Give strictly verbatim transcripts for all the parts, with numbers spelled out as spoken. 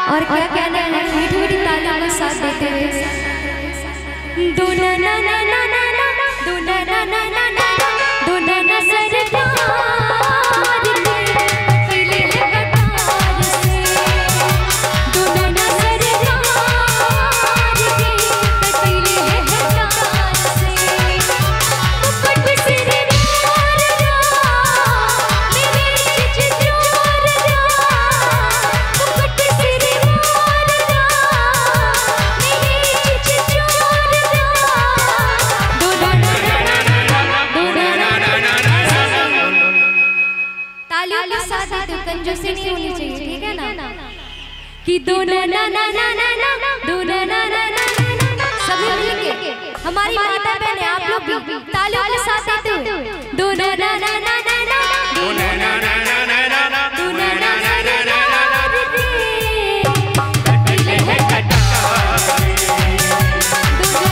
और क्या कहना है मीठी मीठी तालियों का साथ देते हुए दो ना ना ना ना ना ना दो ना ना ना ना ना दो ना ना सरकार पहले है कटार से दो ना ना सरकार पहले है कटार से मुकुट सिर रार रा मेरे चिचोर रा मुकुट सिर रार रा मेरे चिचोर रा दो ना ना ना दो ना ना तालियों के साथ तो कंजूसी नहीं होनी चाहिए, ठीक है ना कि दो ना ना ना ना ना ना दो ना ना ना ना सभी मिलके हमारी माता बहनें आप लोग भी तालियों के साथ देते हुए दो ना ना ना ना ना दो ना ना ना ना ना दो ना ना ना ना ना कटले है कटार दो ना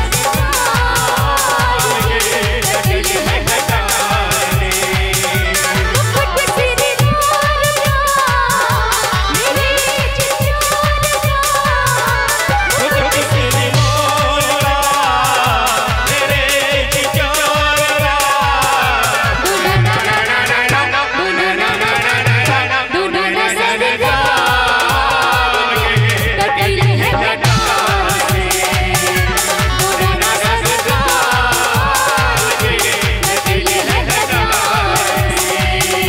कटले है कटार मुकुट सिर रार रा मेरे चिचोर रा मुकुट सिर मोर रा मेरे चिचोर रा दो ना ना ना ना ना दो ना ना ना ना दो ना ना सरकार कटले है कटार से दो ना ना सरकार कटले है कटार से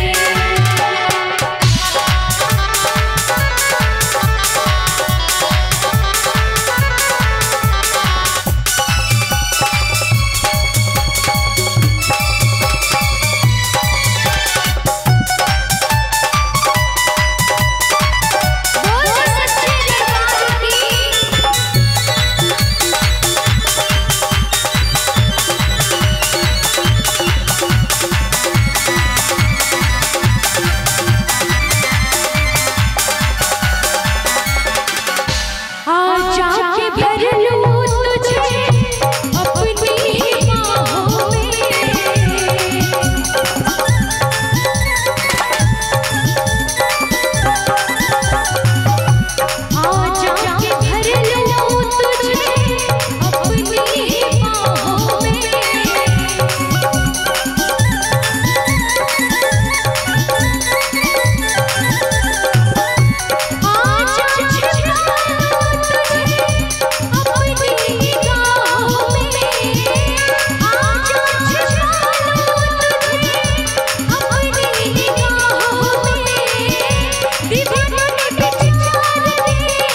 बोलो सच्चे दरबार की आज जाके भर लूं तुझे अपनी बाहों में आज जाके भर लूं तुझे अपनी बाहों में आज छिपा लूं तुझे अपनी निगाहों में आज छिपा लूं तुझे अपनी निगाहों में दीवाने ने विचार दे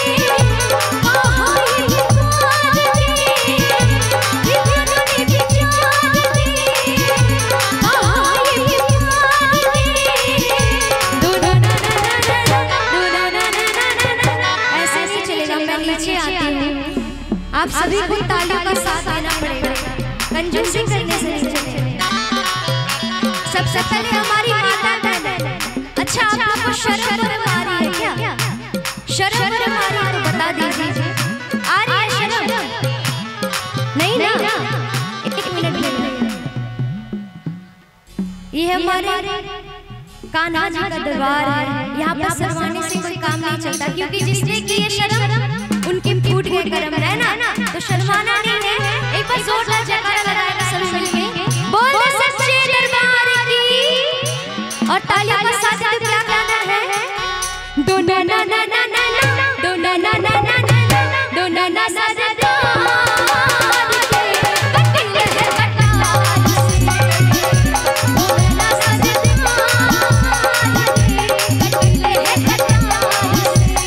आहा ये प्यार दे दीवाने ने विचार दे आहा ये प्यार दे दो ना ना ना ना दो ना ना ना ना ऐसे नहीं चलेगा। मैं नीचे आती हूँ, आप सभी को तालियों का साथ देना पड़ेगा, कंजूसी करने से नहीं चलेगा। सबसे पहले हमारी माता बहन, अच्छा आप लोग को शर्म वरम आ रही है क्या? शर्म वरम आ रही है तो बता दीजिए, आ रही है शर्म? नहीं ना, एक मिनट मिनट ये हमारे कान्हा जी का दरबार है, यहाँ पर शर्माने से कोई काम नहीं चलता, क्योंकि जिसने की ये शर्म उनके फूट गए कर्म है ना, तो शर्माना नहीं है। एक बार जोरदार जयकारा लगाएगा सभी मिलके, बोल सच्चे दरबार की, और तालियों के साथ तो क्या गाना है? दो ना ना ना ना ना दो ना ना ना ना दो ना ना सरकार कटले है कटार से दो ना ना सरकार कटले है कटार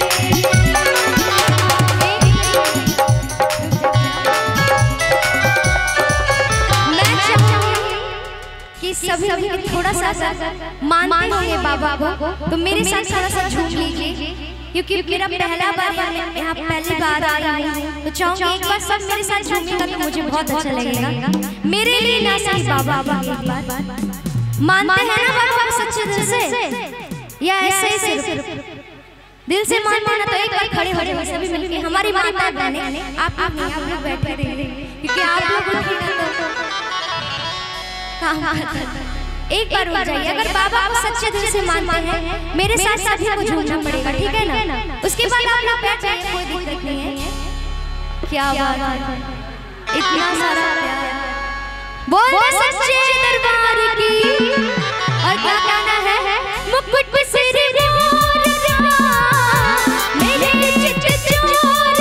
से। मैं चाहूंगी कि सभी लोग थोड़ा सा मानते होंगे बाबा को, तो मेरे साथ थोड़ा सा झूम लीजिए, क्योंकि मेरा पहला बार यहाँ पहली बार आ रही हूँ, तो चाहूंगी एक बार सब मेरे साथ झूमेगा तो मुझे बहुत अच्छा लगेगा। मेरे लिए ना सही बाबा एक बार मानते हैं ना बाबा आप सच्चे दिल से, या ऐसे ही सिर्फ दिल से मानते हैं ना, तो एक बार खड़े हो जाइए सभी मिलके, हमारी माता बहनें, आप आप नहीं आप लोग बैठे रहिए, क्योंकि आप लोग उठेंगे तो काम करते हैं। एक बार उठ जाइए, अगर बाबा को सच्चे दिल से मानते हैं, मेरे साथ सभी को झूमना पड़ेगा, ठीक है ना? उसके बाद अपना प्यार चाहिए, कोई दिक्कत नहीं है। क्या बात है, इतना सारा प्यार। बोल सच्चे दरबार की। और क्या कहना है, मुकुट सिर मोर मेरे चित चोर।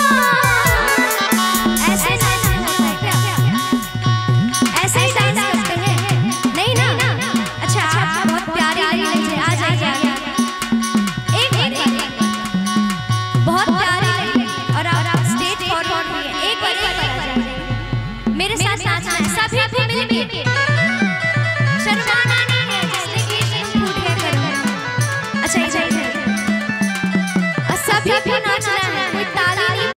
ऐसे डांस होता है क्या? ऐसे ही डांस करते हैं? नहीं ना? अच्छा आप बहुत प्यारी लग रही है, आ जाइए। एक बार बहुत प्यारी लग रही है और आप स्टेज फॉरवर्ड हुई है। एक बार एक बार आ जाइए, मेरे साथ नाचना है सभी को मिलके। शर्माना नहीं है, जिसने की शर्म फूट गया करो। अच्छा इधर इधर और सभी को नाच